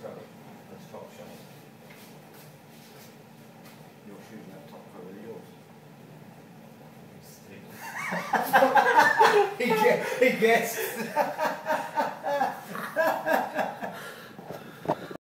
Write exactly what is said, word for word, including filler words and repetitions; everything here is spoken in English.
top, that's top shelf. Your shoes in that top row are yours. It's he, get, he guessed.